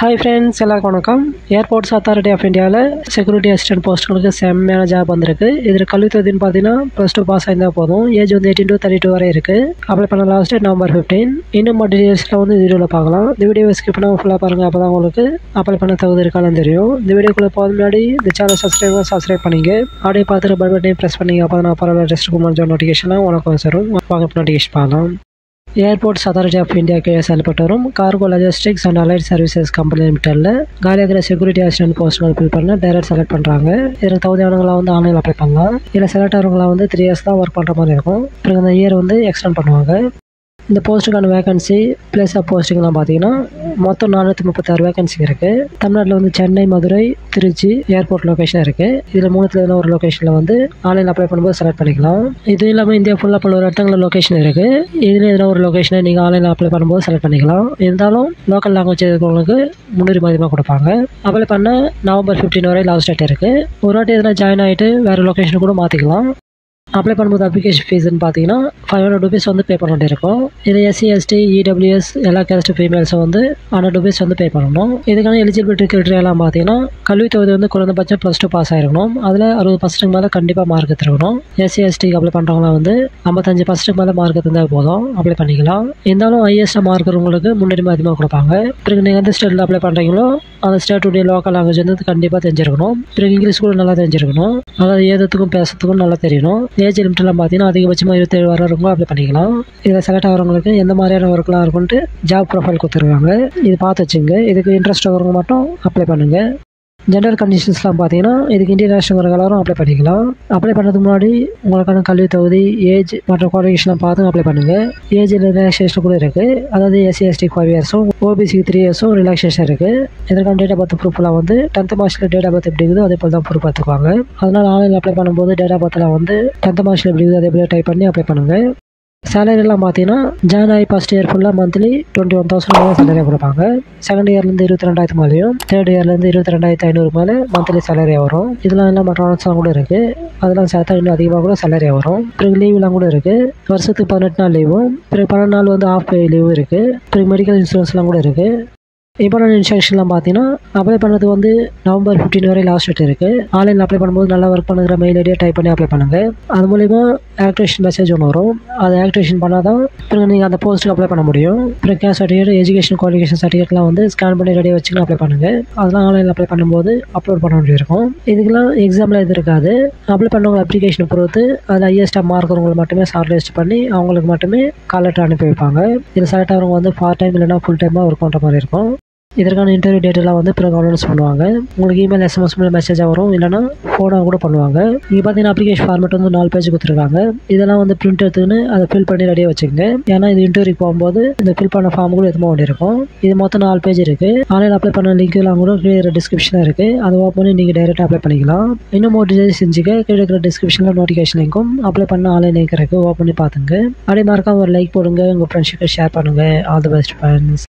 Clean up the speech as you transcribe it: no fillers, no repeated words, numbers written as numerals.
Hi friends, எல்லாருக்கும் வணக்கம். Airports authority of இந்தியாவில் செக்யூரிட்டி அசிஸ்டன்ட் போஸ்ட்டுகளுக்கு செம்மையான ஜாப் வந்திருக்கு. இதில் கல்வி தகுதின்னு பார்த்தீங்கன்னா +2 பாஸ் ஆயிருந்தால் போதும். ஏஜ் வந்து 18 to 32 வரை இருக்குது. அப்ளை பண்ண லாஸ்ட் டேட் November 15. இன்னும் டீடைல்ஸ்லாம் வந்து வீடியோவில் பார்க்கலாம். இந்த வீடியோவை ஸ்கிப் பண்ணாமல் ஃபுல்லாக பாருங்கள். அப்போ தான் உங்களுக்கு அப்ளை பண்ண தகுதி இருக்கான்னு தெரியும். இந்த வீடியோக்குள்ளே போக முன்னாடி இந்த சேனல் சப்ஸ்கிரைப் பண்ணிங்க. அப்படியே பார்த்துட்டு பெல் பட்டனை ப்ரெஸ் பண்ணிங்க. அப்போ தான் நான் பரவாயில்ல டெஸ்ட் குமார் நோட்டிஃபிகேஷன்லாம் உனக்கு வரும். வாங்க நோட்டிஃபிகேஷன் பார்க்கலாம். ஏர்போர்ட்ஸ் அத்தாரிட்டி ஆஃப் இந்தியா கீழே செயல்பட்டு வரும் cargo logistics and allied services company லிமிட்டடில் காலியாகிற செக்யூரிட்டி அசிஸ்டன்ட் போஸ்ட்கள் ஃபில் பண்ண டைரக்ட் செலக்ட் பண்ணுறாங்க. இதில் தகுதியானவங்களாம் வந்து ஆன்லைன் அப்ளை பண்ணலாம். இதில் செலக்ட் ஆகிறவங்களாம் வந்து 3 years தான் ஒர்க் பண்ணுற மாதிரி இருக்கும். அப்புறம் இந்த இயர் வந்து எக்ஸ்டெண்ட் பண்ணுவாங்க. இந்த போஸ்ட்டுக்கான வேகன்சி பிளேஸ் ஆஃப் போஸ்டிங்லாம் பார்த்தீங்கன்னா மொத்தம் 436 வேகன்சி இருக்குது. தமிழ்நாட்டில் வந்து சென்னை, மதுரை, திருச்சி ஏர்போர்ட் லொக்கேஷன் இருக்குது. இதில் 3த்துல ஒரு லொக்கேஷனில் வந்து ஆன்லைன் அப்ளை பண்ணும்போது செலக்ட் பண்ணிக்கலாம். இது இல்லாமல் இந்தியா ஃபுல்லாக பல ஒரு இடத்துல லொக்கேஷன் இருக்குது. இதில் எதனா ஒரு லொக்கேஷனை நீங்கள் ஆன்லைன் அப்ளை பண்ணும்போது செலக்ட் பண்ணிக்கலாம். இருந்தாலும் லோக்கல் லாங்குவேஜ் இருக்கிறவங்களுக்கு முன்னுரிமை அதிகமாக கொடுப்பாங்க. அப்ளை பண்ண November 15 வரை லாஸ்ட் டேட் இருக்குது. ஒரு வாட்டி எதனா ஜாயின் ஆகிட்டு வேறு லொக்கேஷன் கூட மாற்றிக்கலாம். அப்ளை பண்ணும்போது அப்ளிகேஷன் ஃபீஸ்ன்னு பார்த்தீங்கன்னா 500 rupees வந்து பே பண்ண வேண்டியிருக்கும். இது SC, ST, EWS எல்லா கேஸ்ட் ஃபீமேல்ஸும் வந்து 100 rupees வந்து பே பண்ணணும். இதுக்கான எலிஜிபிலிட்டி கிரைட்டீரியாலாம் பார்த்தீங்கன்னா கல்வி தகுதி வந்து குறைந்தபட்சம் +2 பாஸ் ஆகிருக்கணும். அதில் 60% மேலே கண்டிப்பாக மார்க் எடுத்துருக்கணும். SC, ST அப்ளை பண்ணுறவங்களாம் வந்து 55% மேலே மார்க் இருந்தால் போதும் அப்ளை பண்ணிக்கலாம். இருந்தாலும் ஹையஸ்ட்டாக மார்க் இருக்கிறவங்களுக்கு முன்னுரிமை அதிகமாக கொடுப்பாங்க. பிறகு நீங்கள் எந்த ஸ்டேட்டில் அப்ளை பண்ணுறீங்களோ அந்த ஸ்டேட்டுடைய லோக்கல் லாங்குவேஜ் வந்து கண்டிப்பாக தெரிஞ்சிருக்கணும். பிறகு இங்கிலீஷ் கூட நல்லா தெரிஞ்சிருக்கணும். அதாவது எழுதுறதுக்கும் பேசுறதுக்கும் நல்லா தெரியணும். ஏஜ் லிமிட்லாம் பார்த்தீங்கன்னா அதிகபட்சமாக 27 வரவங்க அப்ளை பண்ணிக்கலாம். இதில் செலக்ட் ஆகிறவங்களுக்கு எந்த மாதிரியான ஒர்க்லாம் இருக்குன்ட்டு ஜாப் ப்ரொஃபைல் கொடுத்துருக்காங்க. இது பார்த்து வச்சுங்க. இதுக்கு இன்ட்ரெஸ்ட் வரவங்க மட்டும் அப்ளை பண்ணுங்கள். ஜென்ரல் கண்டிஷன்ஸ்லாம் பார்த்தீங்கன்னா இதுக்கு இந்தியன் நேஷனல் எல்லாரும் அப்ளை பண்ணிக்கலாம். அப்ளை பண்ணுறதுக்கு முன்னாடி உங்களுக்கான கல்வி தகுதி, ஏஜ் மற்றும் குவாலிஃபிகேஷன்லாம் பார்த்து அப்ளை பண்ணுங்கள். ஏஜ் ரிலாக்ஸேஷன் கூட இருக்குது. அதாவது SC, ST 5 years, OBC 3 years relaxation இருக்குது. இதற்கான டேட் ஆஃப் பர்த் ப்ரூஃப்லாம் வந்து 10th மார்க்ஸில் டேட் ஆஃப் பர்த் எப்படி இருக்குதோ அதே போல் தான் ப்ரூஃப் பார்த்துக்குவாங்க. அதனால் ஆன்லைன் அப்ளை பண்ணும்போது டேட் ஆஃப் பர்த்லாம் வந்து 10th மார்க்ஸில் எப்படி இருக்குது அதே போல் டைப் பண்ணி அப்ளை பண்ணுங்கள். சேலரிலாம் பார்த்தீங்கன்னா ஜாயின் ஆகி ஃபர்ஸ்ட் இயர் ஃபுல்லாக மந்த்லி 21,000 சேலரியாக கொடுப்பாங்க. செகண்ட் இயர்லேருந்து 22,000 மேலேயும், தேர்ட் இயர்லேருந்து 22,500 மேலே மந்த்லி சேலரியாக வரும். இதெல்லாம் எல்லாம் மற்ற ஆன்ஸ்லாம் கூட இருக்குது. அதெல்லாம் சேர்த்தா இன்னும் அதிகமாக கூட சேலரியாக வரும். பிறகு லீவ்லாம் கூட இருக்குது. வருஷத்துக்கு 18 நாள் லீவும், பிறகு 12 நாள் வந்து ஆஃப் பே லீவும் இருக்குது. பிறகு மெடிக்கல் இன்சூரன்ஸ்லாம் கூட இருக்குது. இம்பார்ட்டன்ட் இன்ஸ்ட்ரக்ஷன்லாம் பார்த்தீங்கன்னா அப்ளை பண்ணுறது வந்து November 15 வரை லாஸ்ட் டேட் இருக்குது. ஆன்லைனில் அப்ளை பண்ணும்போது நல்லா ஒர்க் பண்ணுற மெயில் ஐடியா டைப் பண்ணி அப்ளை பண்ணுங்கள். அது மூலிமா ஆக்டிவேஷன் மெசேஜ் ஒன்று வரும். அதை ஆக்டிவேஷன் பண்ணால் தான் பிறகு நீங்கள் அந்த போஸ்ட்டுக்கு அப்ளை பண்ண முடியும். பிறகு கேஸ்ட் சர்டிஃபிகேட், எஜுகேஷன் குவாலிஃபிகேஷன் சர்டிஃபிகேட்லாம் வந்து ஸ்கேன் பண்ணி ரெடியாக வச்சுக்கலாம் அப்ளை பண்ணுங்கள். அதெல்லாம் ஆன்லைனில் அப்ளை பண்ணும்போது அப்லோட் பண்ண வேண்டியிருக்கும். இதுக்கெல்லாம் எக்ஸாமில் எது இருக்காது. அப்ளை பண்ணவங்க அப்ளிகேஷனை பொறுத்து அதில் ஹையஸ்ட்டாக மார்க் இருக்கிறவங்களை மட்டுமே ஷார்ட் லிஸ்ட் பண்ணி அவங்களுக்கு மட்டுமே கால் லெட்டர் அனுப்பி வைப்பாங்க. இதில் செலக்ட் ஆகிறவங்க வந்து பார்ட் டைம் இல்லைனா ஃபுல் டைமாக ஒர்க் பண்ணுற மாதிரி இருக்கும். இதற்கான இன்டர்வியூ டேட்டெல்லாம் வந்து பிறகு அனௌன்ஸ் பண்ணுவாங்க. உங்களுக்கு இமெயில், SMS மெசேஜாக வரும், இல்லைனா ஃபோனாக கூட பண்ணுவாங்க. இங்கே பார்த்தீங்கன்னா அப்ளிகேஷன் ஃபார்மேட் வந்து 4 பேஜ் கொடுத்துருக்காங்க. இதெல்லாம் வந்து பிரிண்ட் எடுத்துன்னு அதை ஃபில் பண்ணி ரெடியாக வச்சுக்கோங்க. ஏன்னா இது இன்டர்வியூ போகும்போது இந்த ஃபில் பண்ண ஃபார்ம் கூட எதுவும் வேண்டியிருக்கும். இது மொத்தம் 4 பேஜ் இருக்குது. ஆன்லைன் அப்ளை பண்ண லிங்க் எல்லாம் கூட கீழே டிஸ்கிரிப்ஷனில் இருக்குது. அதை ஓப்பன் பண்ணி நீங்கள் டைரெக்டாக அப்ளை பண்ணிக்கலாம். இன்னும் மோர் டீடைல்ஸ் செஞ்சுக்க கீழே இருக்கிற டிஸ்கிரிப்ஷனில் நோட்டிஃபிகேஷன் லிங்க்கும் அப்ளை பண்ண ஆன்லைன் லிங்க் இருக்குது. ஓப்பன் பண்ணி பார்த்துங்க. அப்படியே மறக்காம ஒரு லைக் போடுங்க. உங்கள் ஃப்ரெண்ட்ஸுக்கு ஷேர் பண்ணுங்கள். All the best friends.